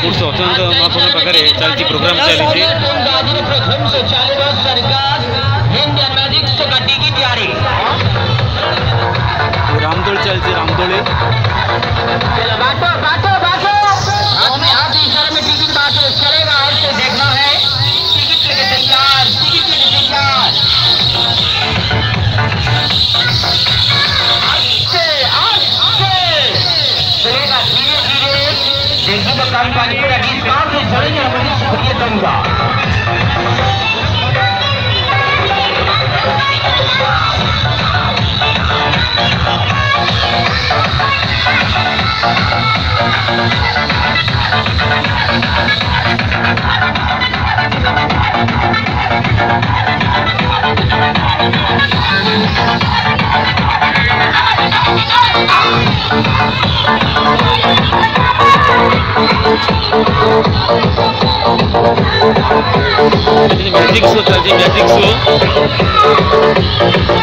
पुढचं अत्यंत महत्त्वाच्या प्रकारे चालती प्रोग्राम चालू रामदोल चालती रामदोले चलेगा और से देखना है टिकट लेके तैयार चलेगा धीरे धीरे देखिए तो काम पानी पूरा गीत काम से चलेगा मुझे शुक्रिया दूंगा मैजिक शो